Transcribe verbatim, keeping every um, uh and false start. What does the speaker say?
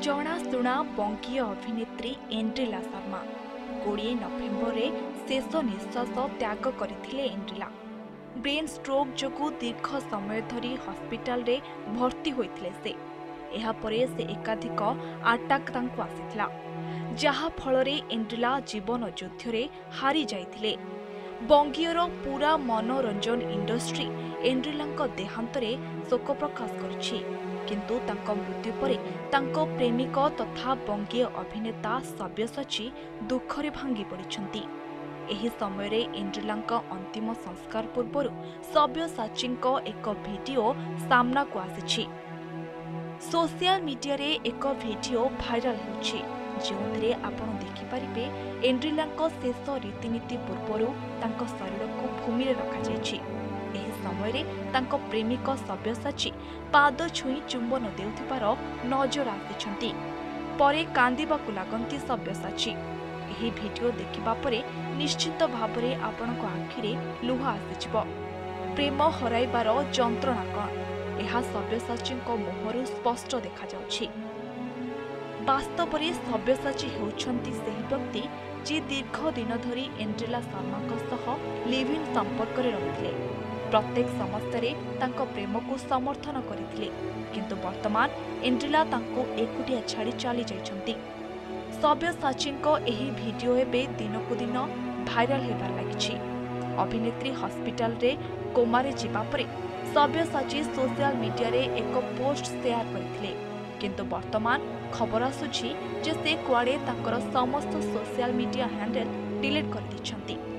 जनाशुना बंगीय अभिनेत्री एंड्रिला शर्मा कोड़े नवेम्बर में शेष निश्वास त्याग करथिले। एंड्रिला ब्रेन स्ट्रोक जोगु दीर्घ समय धरी हॉस्पिटल रे भर्ती होइथिले। से एहा परे से एकाधिक अटैक तांको आसिथिला, जहा फल रे एंड्रिला जीवन युद्ध रे हारी जाइथिले। बंगीयर पूरा मनोरंजन इंडस्ट्री एंड्रिला देहांत रे शोक प्रकाश करिछि, किंतु तांको मृत्यु परे तांको प्रेमिक तथा बंगीय अभिनेता सब्यसाची दुखरे भांगी पड़िछंती। एही समय रे एंड्रिलांको अंतिम संस्कार पूर्व सब्यसाची एक वीडियो सामना को आसिछि। सोशल मीडिया रे एक वीडियो भाइराल होछि, जोंथरे आपण देखि परिबे एंड्रिलांको शेष रीतिनीति पूर्व तांको शरीर को भूमि रे रखा जायछि। एही समय रे तांको प्रेमिक सब्यसाची पाद छुई चुंबन देउथिबार नजर आसिछंती। परे कांदिबाकु लागंती सब्यसाची। एही वीडियो देखिबा परे निश्चित भाबरे आपणको आखिरे लुह आसिछिबो। प्रेम हराइबार जंत्रणा कण एहा सब्यसाचीको मुहरु स्पष्ट देखा जाउछि। वास्तव में सब्यसाची होउछंती सेही व्यक्ति जे दीर्घ दिन धरी एंड्रिला शर्मा सह लिव इन संपर्क रे रहिथिले। प्रत्येक समस्यारे तांको प्रेम को समर्थन करथिले, किंतु वर्तमान एंड्रिला तांको एकुटिया छाड़ी चली जाइछंती। सब्यसाचीको एही वीडियो एबे दिनकु दिन भाइराल हेबार लागिछि। अभिनेत्री हॉस्पिटल रे कोमारे जिबा परे सब्यसाची सोशल मीडिया रे एक पोस्ट शेयर करथिले, किंतु वर्तमान खबर आसुछि जे से कुआडे तांकर समस्त सोशल मीडिया हैंडल डिलीट कर दिछंती।